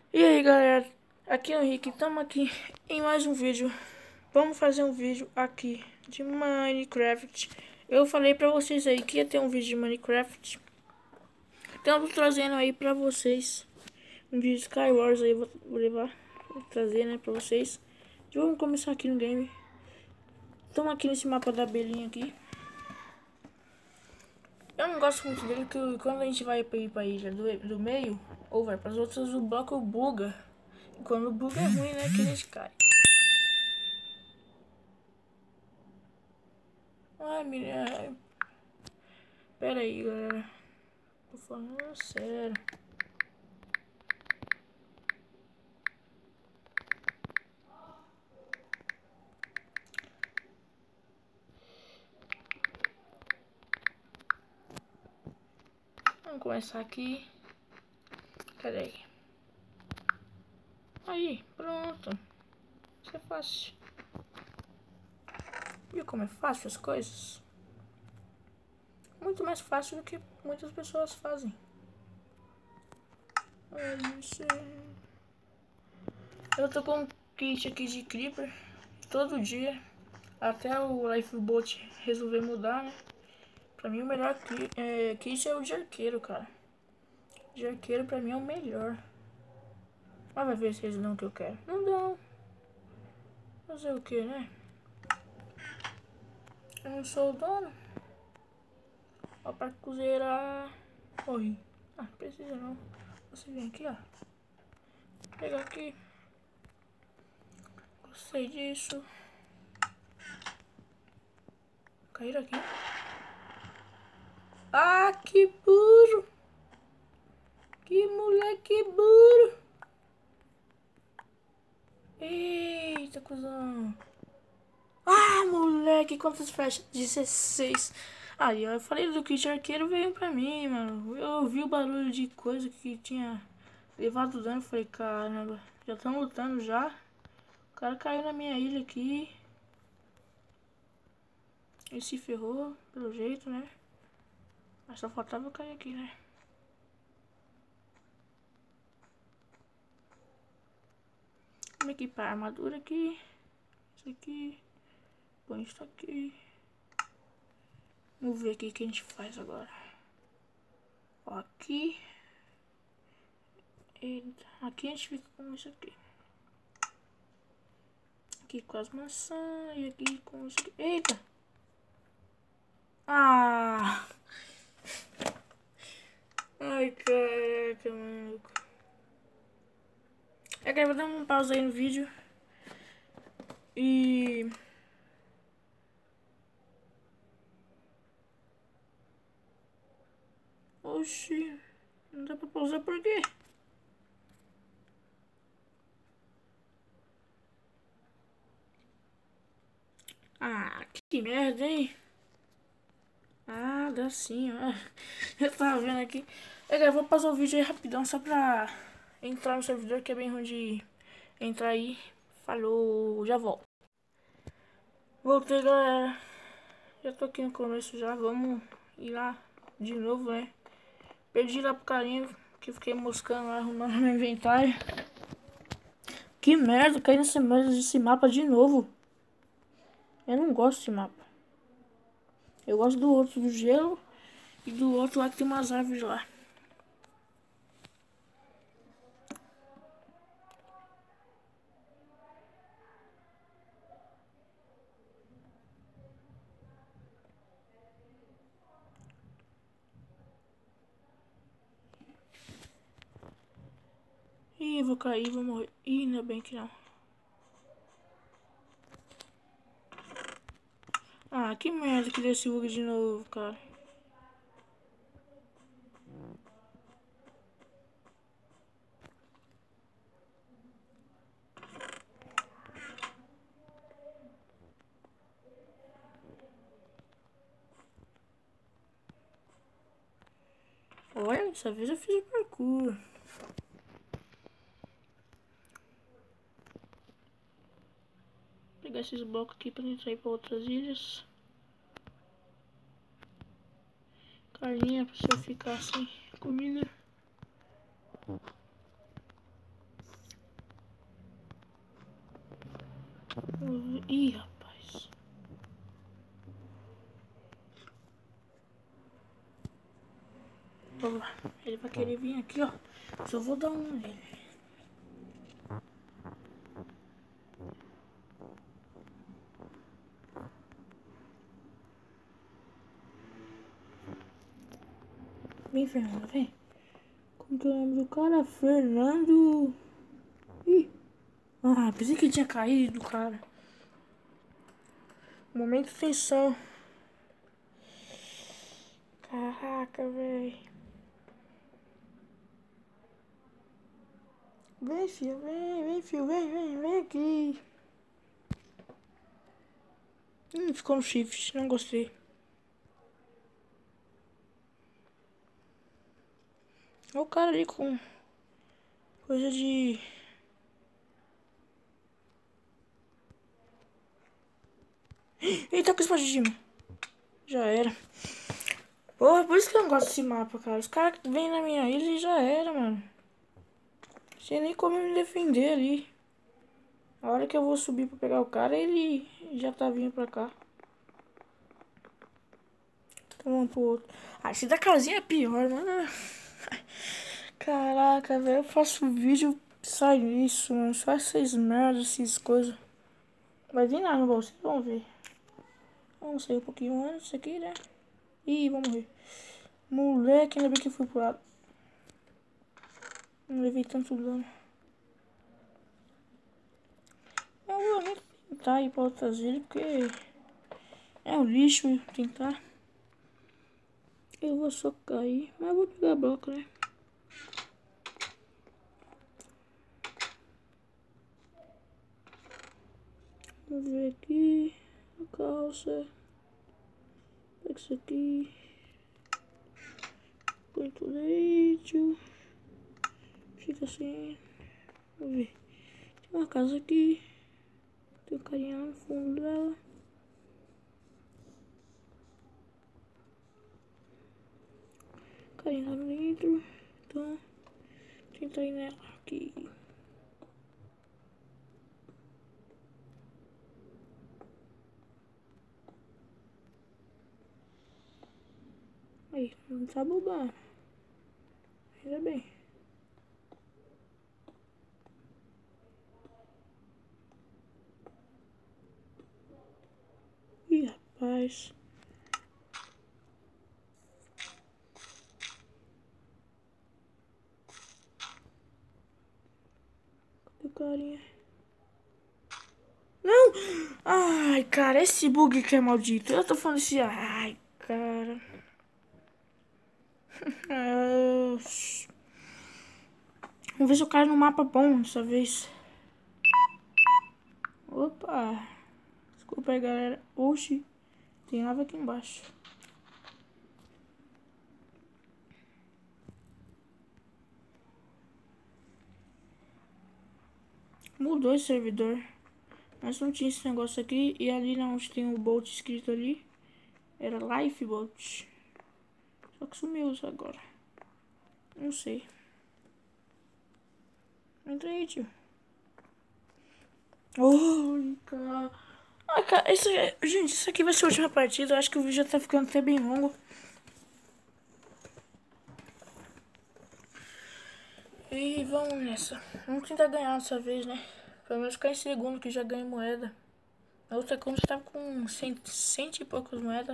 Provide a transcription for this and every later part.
E aí galera, aqui é o Henrique, estamos aqui em mais um vídeo. Vamos fazer um vídeo aqui de Minecraft. Eu falei pra vocês aí que ia ter um vídeo de Minecraft. Então eu tô trazendo aí pra vocês um vídeo de Skywars aí, vou trazer, né, pra vocês. Então, vamos começar aqui no game. Estamos aqui nesse mapa da abelhinha aqui. Eu não gosto muito dele, porque quando a gente vai pra ilha do meio, ou vai pras outras, o bloco buga. E quando buga é ruim, né, que a gente cai. Ai, menina. Pera aí, galera. Tô falando sério. Vamos começar aqui. Cadê aí? Aí, pronto. Isso é fácil. Viu como é fácil as coisas? Muito mais fácil do que muitas pessoas fazem. Eu tô com um kit aqui de Creeper todo dia. Até o Lifeboat resolver mudar, né? Pra mim o melhor kit é o de arqueiro, cara. De arqueiro pra mim é o melhor. Mas vai ver se eles dão o que eu quero. Não dão. Fazer o que, né? Eu não sou o dono. Ó, pra cozeira. Morri. Ah, precisa não. Você vem aqui, ó. Pegar aqui. Gostei disso. Cair aqui. Ah, que burro. Que moleque burro. Eita, cuzão. Ah, moleque, quantas flechas? 16. Aí, ó, eu falei do kit arqueiro, veio pra mim, mano. Eu ouvi o barulho de coisa que tinha levado dano. Falei, caramba, já estão lutando já. O cara caiu na minha ilha aqui. Ele se ferrou, pelo jeito, né? Mas só faltava eu cair aqui, né? Vamos equipar a armadura aqui. Isso aqui. Põe isso aqui. Vamos ver aqui o que a gente faz agora. Ó, aqui. Eita. Aqui a gente fica com isso aqui. Aqui com as maçãs. E aqui com isso aqui. Eita! Ah! Ai, caraca, maluco. É que eu vou dar uma pausa aí no vídeo. E... Oxi. Não dá pra pausar por quê? Ah, que merda, hein? Ah, dá sim, ó. Eu tava vendo aqui. Eu vou passar o vídeo aí rapidão só pra entrar no servidor, que é bem ruim de entrar aí. Falou, já volto. Voltei, galera. Já tô aqui no começo já. Vamos ir lá de novo, né? Perdi lá pro carinha, que fiquei moscando lá, arrumando meu inventário. Que merda, caí nesse mapa de novo. Eu não gosto desse mapa. Eu gosto do outro, do gelo. E do outro lá que tem umas árvores lá. Ih, vou cair, vou morrer. Ih, ainda bem que não. Ah, que merda que deu esse bug de novo, cara. Olha, dessa vez eu fiz o parkour. Vou pegar esses blocos aqui pra gente sair pra outras ilhas. Carninha pra você ficar sem comida. Ih, rapaz. Vamos lá. Ele vai querer vir aqui, ó. Só vou dar um nele. Vem, Fernando, vem. Como que eu lembro do cara? Fernando. Ih. Ah, pensei que tinha caído, cara. Momento de tensão. Caraca, velho. Vem, filho, vem, filho, vem aqui. Ficou no shift, não gostei. Olha o cara ali com coisa de... Eita, com espadinho. Já era. Porra, por isso que eu não gosto desse mapa, cara. Os caras vêm na minha ilha e já era, mano. Sem nem como me defender ali. A hora que eu vou subir pra pegar o cara, ele já tá vindo pra cá. Então vamos pro outro. Ah, esse da casinha é pior, mano. Caraca, velho. Eu faço vídeo, sai isso, mano. Só essas merdas, essas coisas. Vai vir nada no bolso, vocês vão ver. Vamos sair um pouquinho antes disso aqui, né? Ih, vamos morrer. Moleque, ainda bem que eu fui pro lado. Não levei tanto dano. Eu vou nem tentar ir pra outras ilhas, porque é um lixo tentar. Eu vou só cair, mas eu vou pegar bloco, né? Vamos ver aqui. A calça. Pega isso aqui. Põe tudo aí, tio. Fica assim. Vamos ver. Tem uma casa aqui. Tem um carinha lá no fundo dela. Carinha lá dentro. Então, tentar ir nela aqui. Aí, não tá bugando. Ainda bem. Ih, rapaz. Cadê o carinha? Não! Ai, cara, esse bug que é maldito. Eu tô falando assim, ai, cara. Vamos ver se eu caio no mapa bom dessa vez. Opa! Desculpa aí, galera. Oxi, tem lava aqui embaixo. Mudou esse servidor. Mas não tinha esse negócio aqui. E ali onde tem o Bolt escrito ali, era Lifeboat. Só que sumiu isso agora. Não sei. Entra aí, tio. Oi, cara. Ah, cara, gente, isso aqui vai ser a última partida. Eu acho que o vídeo já tá ficando até bem longo. E vamos nessa. Vamos tentar ganhar dessa vez, né? Pelo menos ficar em segundo, que já ganha moeda. A outra conta tava com cento e poucas moedas.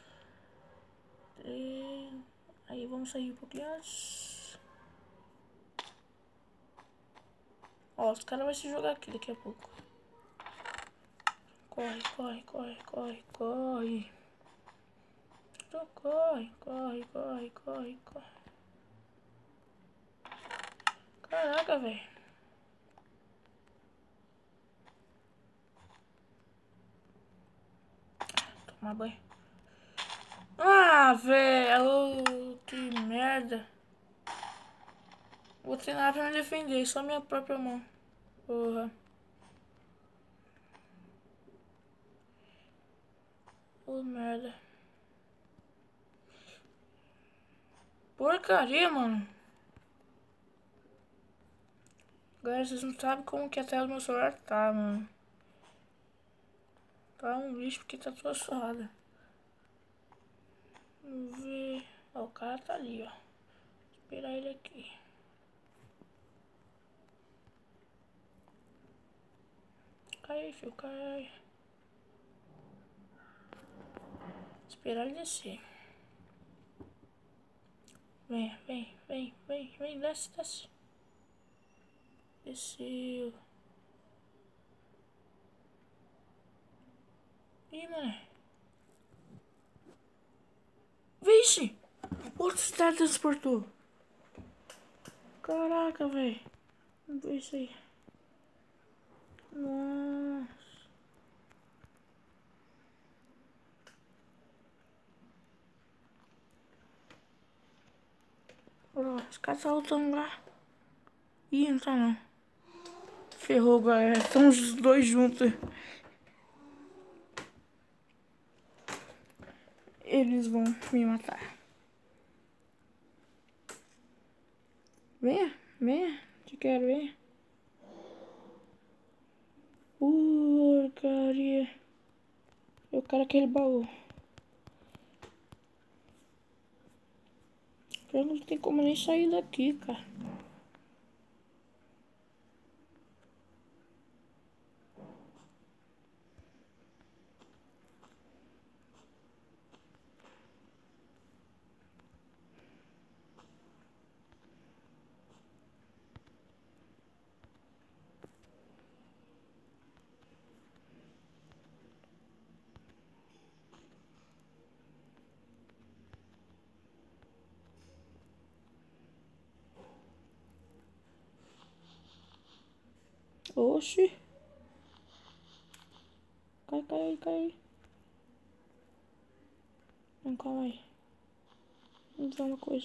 E... aí vamos sair um pouquinho antes. Ó, os caras vão se jogar aqui daqui a pouco. Corre, corre, corre, corre, corre. Só corre, corre, corre, corre, corre. Caraca, velho. Tomar banho. Ah, velho. Que merda. Vou treinar pra me defender. Só minha própria mão. Porra. Ô, merda. Porcaria, mano. Galera, vocês não sabem como que a tela do meu celular tá, mano. Tá um lixo porque tá toda suada. Vamos ver. Ó, o cara tá ali, ó. Esperar ele aqui. Cai, filho, cai. Esperar ele descer. Vem, vem, vem, vem, vem, desce, desce. Desceu. Ih, mano. Vixe! Outro se teletransportou. Caraca, velho. Vamos ver isso aí. Nossa. Ó, os caras estão lutando lá. Ih, não tá não. Ferrou, galera. Estão os dois juntos. Eles vão me matar. Venha, venha. Te quero, venha. Porcaria. Eu quero aquele baú. Eu não tem como nem sair daqui, cara. Oxi. Cai, cai, cai. Não, calma aí. Vou dizer uma coisa.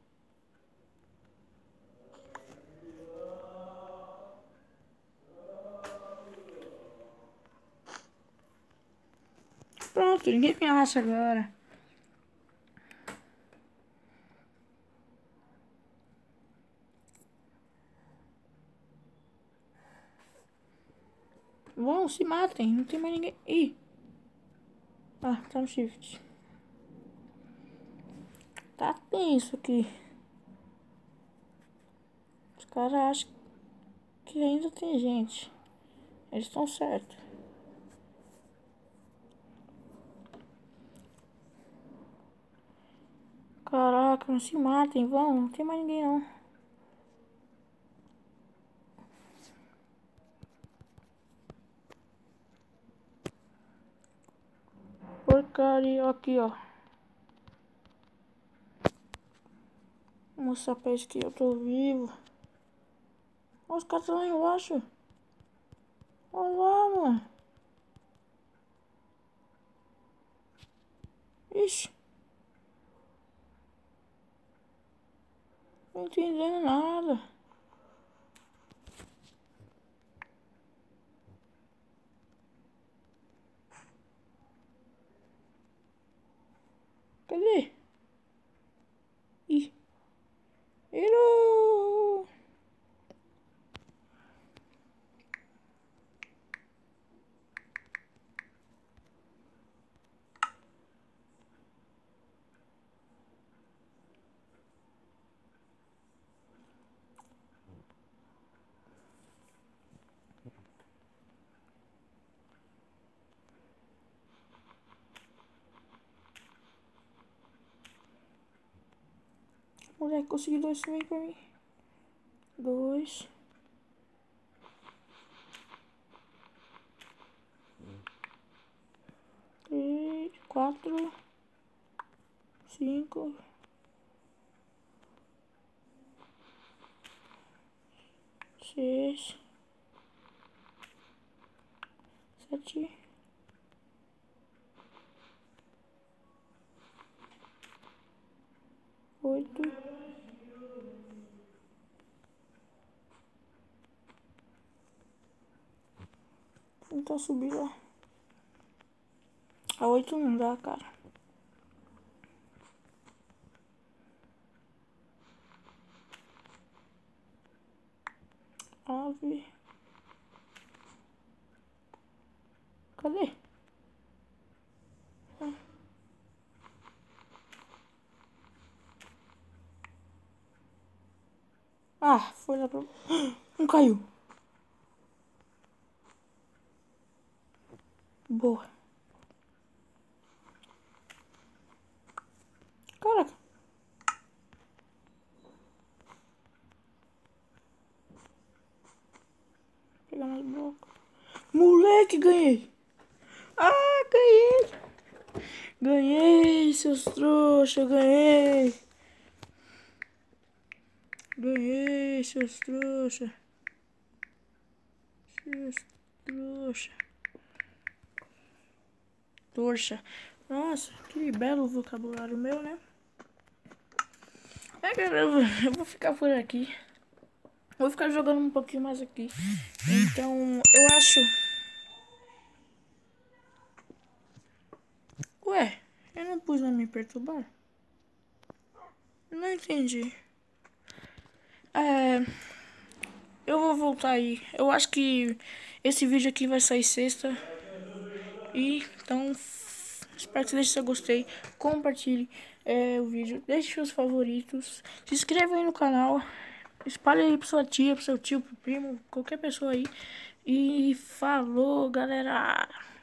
Pronto, ninguém me acha agora. Vão, se matem. Não tem mais ninguém. Ih. Ah, tá no shift. Tá tenso aqui. Os caras acham que ainda tem gente. Eles estão certos. Caraca, não se matem, vão. Não tem mais ninguém não. Porcaria, aqui ó. Vou mostrar pra eles que eu tô vivo. Olha os caras estão lá embaixo. Olha lá, mano. Ixi. Não entendendo nada. Cadê? Ih. Errou. Moleque, consegui dois também pra mim. Dois. Três. Quatro. Cinco. Seis. Sete. 8. Vou tentar subir lá. A 8 não dá, cara. 9. Cadê? Ah, foi lá pra... Não caiu. Boa. Caraca. Pegar mais bloco. Moleque, ganhei. Ah, ganhei. Ganhei, seus trouxa, ganhei. Ganhei, seus trouxa. Seus trouxa. Trouxa. Nossa, que belo vocabulário meu, né? É, galera, eu vou ficar por aqui. Vou ficar jogando um pouquinho mais aqui. Então, eu acho... Ué, eu não pus não me perturbar? Eu não entendi. Eu vou voltar aí. Eu acho que esse vídeo aqui vai sair sexta. E então, espero que você deixe seu gostei. Compartilhe o vídeo. Deixe seus favoritos. Se inscreva aí no canal. Espalhe aí pra sua tia, pro seu tio, pro primo, qualquer pessoa aí. E falou, galera!